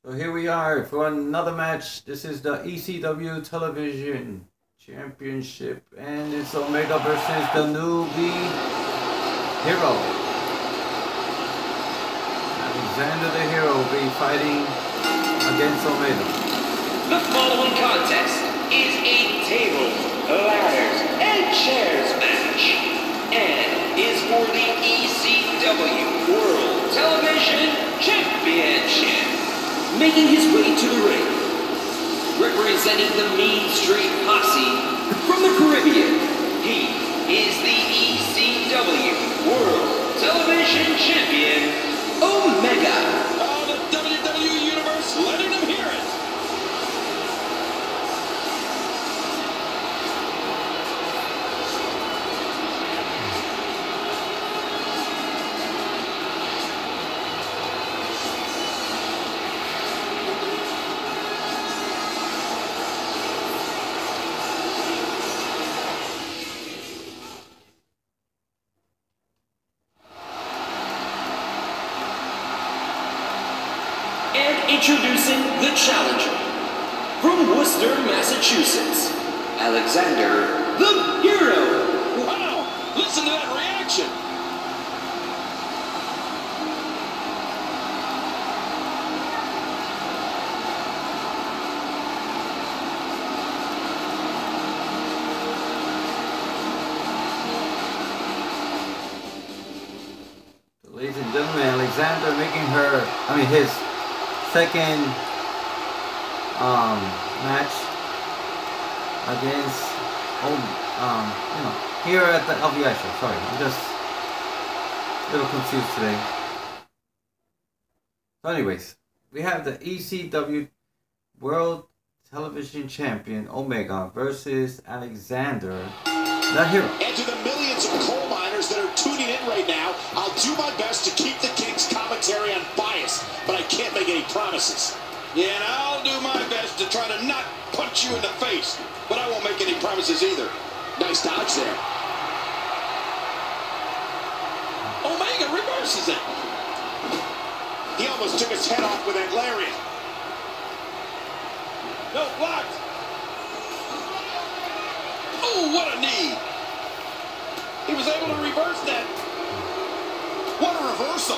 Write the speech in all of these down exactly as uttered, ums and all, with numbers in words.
So here we are for another match. This is the E C W Television Championship, and it's Omega versus the newbie Hero. Alexander the Hero will be fighting against Omega. The following contest is a tables, ladders, and chairs match, and is for the E C W World Television Championship. Making his way to the ring, representing the Mean Street Posse from the Caribbean, he is the E C W World Television Champion, Omega. Oh, the W W E Universe letting him hear it. And introducing the challenger, from Worcester, Massachusetts, Alexander the Hero. Wow, listen to that reaction. Ladies and gentlemen, Alexander making her, I mean his second um, match against, oh, um, you know, here at the L V I show. Sorry, I'm just a little confused today. So anyways, we have the E C W World Television Champion Omega versus Alexander the Hero. And to the millions of coal miners that are tuning in right now, I'll do my best to keep the King's commentary unbiased, but I can't make any promises. Yeah, and I'll do my best to try to not punch you in the face, but I won't make any promises either. Nice dodge there. Omega reverses it. He almost took his head off with that lariat. No, blocked. Oh, what a knee. He was able to reverse that. What a reversal.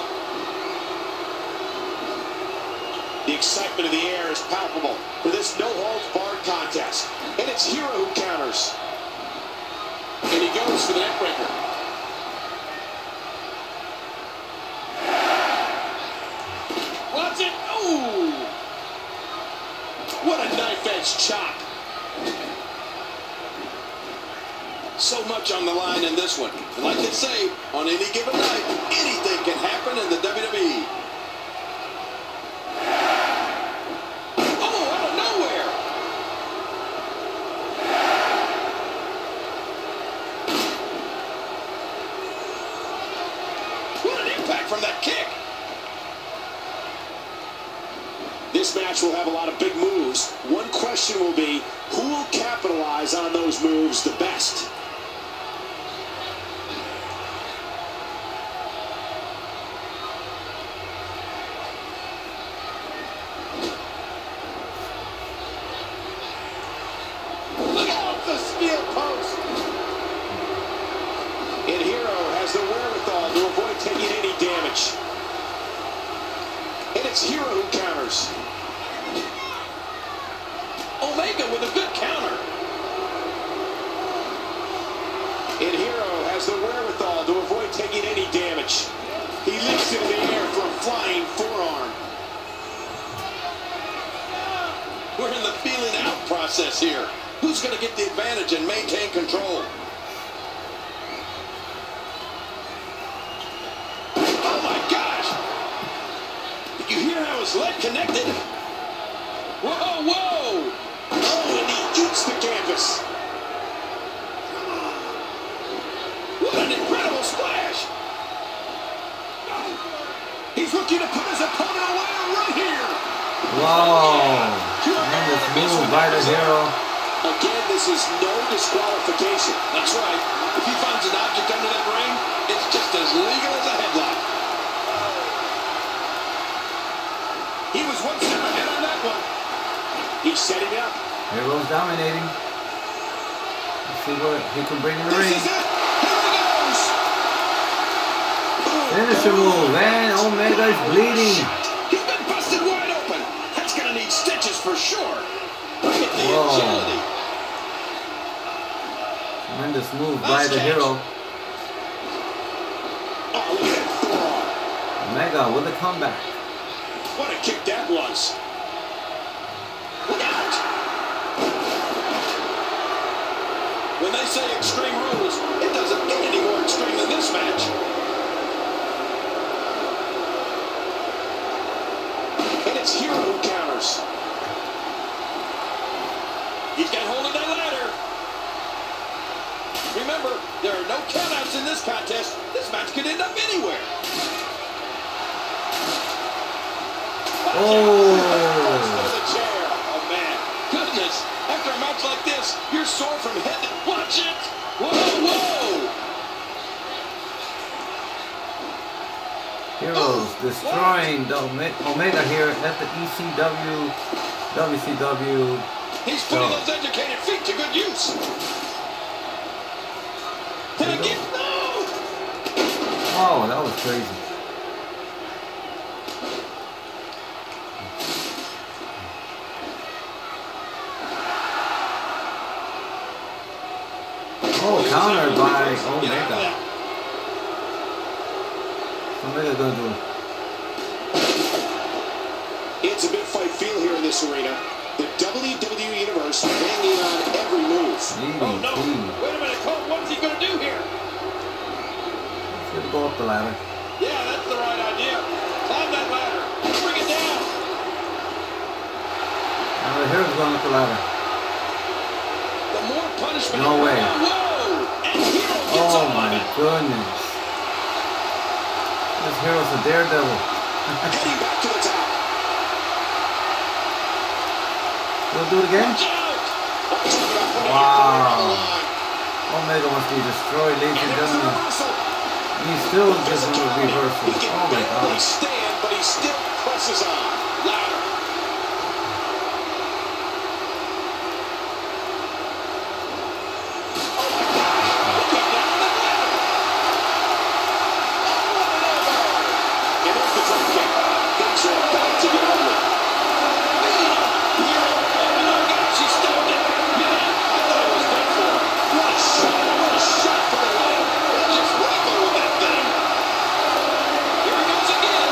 The excitement of the air is palpable for this no-holds-barred contest. And it's Hero who counters. And he goes for the neckbreaker. Watch it. Oh! What a knife-edge chop. So much on the line in this one. And like they say, on any given night, anything can happen in the W W E. Oh, out of nowhere! What an impact from that kick! This match will have a lot of big moves. One question will be, who will capitalize on those moves the best? Look off the steel post! And Hero has the wherewithal to avoid taking any damage. And it's Hero who counters. Omega with a good counter. And Hero has the wherewithal to avoid taking any damage. He leaps into the air for a flying forearm. We're in the feeling out process here. Who's going to get the advantage and maintain control? Oh my gosh! Did you hear how his leg connected? Whoa, whoa! Oh, and he eats the canvas. What an incredible splash! He's looking to put his opponent away right here! Wow! And this move by the Hero. Again, this is no disqualification. That's right. If he finds an object under that ring, it's just as legal as a headlock. He was one step ahead. He's setting up. Hero's dominating. Let's see what he can bring in the This ring. is it. Here he goes. Finisher move, and Omega is bleeding. He's been busted wide open. That's going to need stitches for sure. Look at the Whoa. agility. Tremendous move by Nice the catch. Hero. Oh, look at that forearm. Omega with a comeback. What a kick that was. Look out. When they say extreme rules, it doesn't get any more extreme than this match. And it's Hero who counters. He's got hold of that ladder. Remember, there are no countouts in this contest. This match could end up anywhere. Oh. The chair. Oh, man. Goodness. After a match like this, you're sore from head to... Watch it. Whoa, whoa. Heroes destroying the Ome- Omega here at the E C W, W C W. He's putting Oh. those educated feet to good use. Did I get... No. Oh, that was crazy. Oh, countered by Omega. Omega gonna do. It's a big fight feel here in this arena. The W W E Universe hanging on every move. Oh no! Wait a minute, Cole, what's he going to do here? He's gonna go up the ladder. Yeah, that's the right idea. Climb that ladder. Bring it down. Now the Hero's going up the ladder. The more punishment. No way. Whoa! And Hero gets Oh on my it. goodness. This Hero's a daredevil. Heading back to the top. We'll do it again? Watch out. I'm talking about putting Wow. your career on the line. Omega must be destroyed, ladies and And there's the gentlemen. reversal. He's still just doing a Physicality. reversal. He can Oh my barely god. stand, but he still presses on. Louder. Oh my God. Look at down the ladder. Oh, what an elbow. And there's the drop kick. Things are about to get ugly. Leading up. Here. Oh my God, she stopped it. Man, I thought it was done for. What a shot. What a shot from the ladder. They're just lethal with that thing. Here he goes again.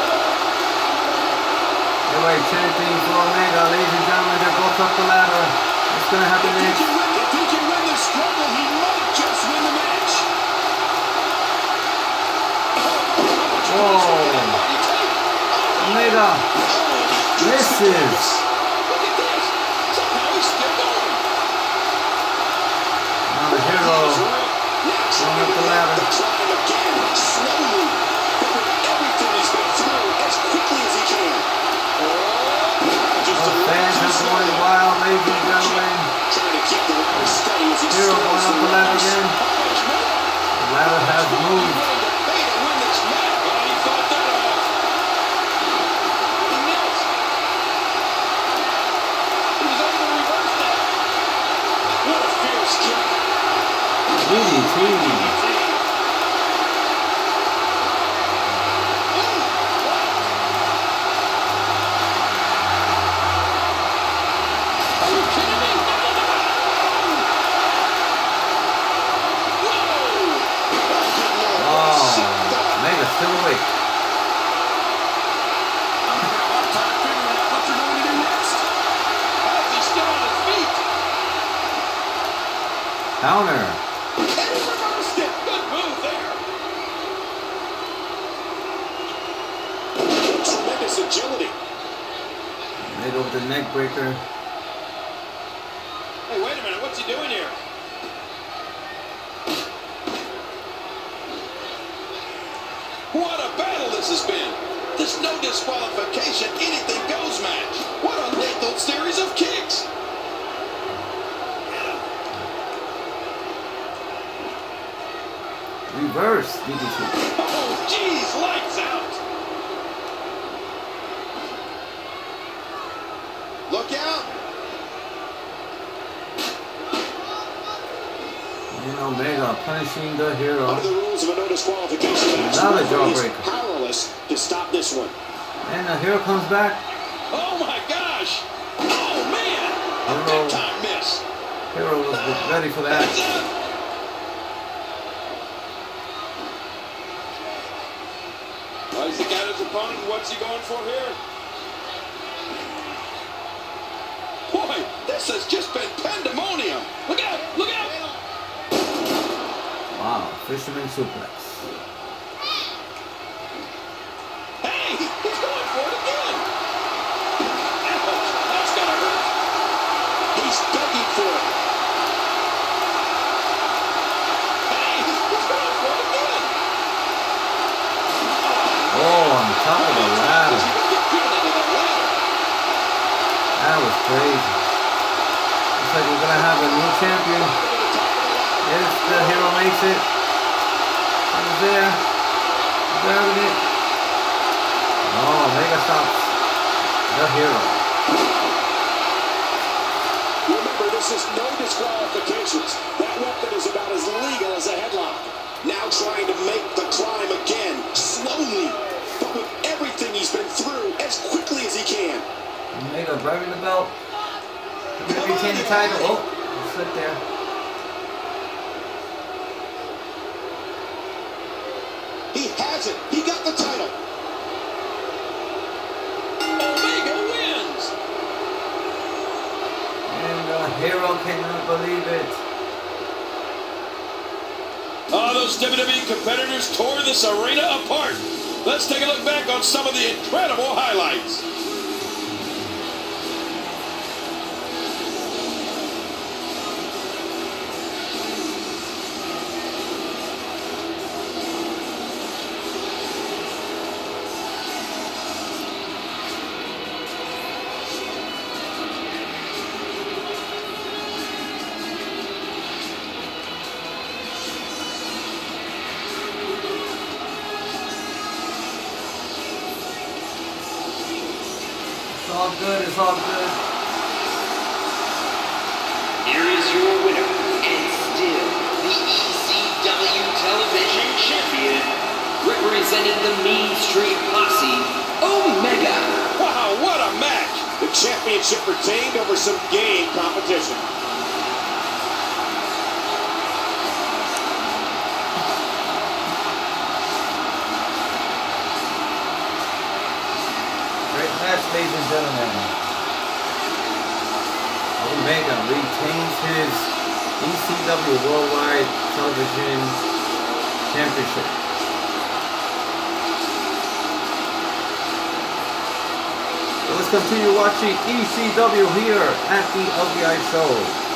Everybody chanting for Omega, ladies and gentlemen. They're both up the ladder. What's gonna happen If he next? can win, if he can win the struggle, he might just win the match. Whoa. Omega misses. Look at this. Somehow he's still going. Now the Hero going up the ladder. Trying again, slowly, but with everything he's been through, as quickly as he can. Just The a fans little are too going slow. wild, ladies and gentlemen. Trying to keep the ladder steady as he Hero scales going up through the ladder this. again. How much more? The ladder has moved. Willing to pay to win this match. Well, he fought that off. He missed. He was able to reverse that. What a fierce kick. D D T. Are you kidding me? No, no, no, no. Whoa. Oh, good Lord. What a sick Oh, thought. Omega's still awake. I'm having a hard time figuring out what you're going to do next. How is he still on his feet? Counter. And he reversed it. Good move there. Tremendous agility. Omega with the neck breaker. Hey, wait a minute. What's he doing here? What a battle this has been. There's no disqualification. Anything goes match. What a lethal series of kicks. Reverse D D T. Oh, geez. Lights out. Look out. Omega punishing the Hero. Under the rules of a no disqualification match, Another the referee is jawbreaker. powerless to stop this one. And the Hero comes back. Oh my gosh! Oh man! A Hero. big time miss. Hero was ready for that. Heads up. Well, he's the got his opponent. What's he going for here? Boy, this has just been pandemonium. Look out! Look out! Wow, fisherman suplex. Hey, he's going for it again. Ouch, that's gotta hurt. He's begging for it. Hey, he's going for it again. Oh, on top of the ladder. Is he gonna get driven into that ladder? That was crazy. Looks like we're gonna have a new champion. If the Hero makes it. He's there. Grabbing it. Oh, Omega stops the Hero. Remember, this is no disqualifications. That weapon is about as legal as a headlock. Now trying to make the climb again, slowly, but with everything he's been through, as quickly as he can. Omega grabbing the belt. He's gonna retain the title. Oh, it's slipped there. He has it. He got the title. Omega wins. And the Hero cannot believe it. Oh, those W W E competitors tore this arena apart. Let's take a look back on some of the incredible highlights. It's all good, it's all good. Here is your winner, and still the E C W Television Champion, representing the Mean Street Posse, Omega. Wow, what a match. The championship retained over some game competition. Great match, ladies and gentlemen. Omega retains his E C W Worldwide Television Championship. So let's continue watching E C W here at the L V I Show.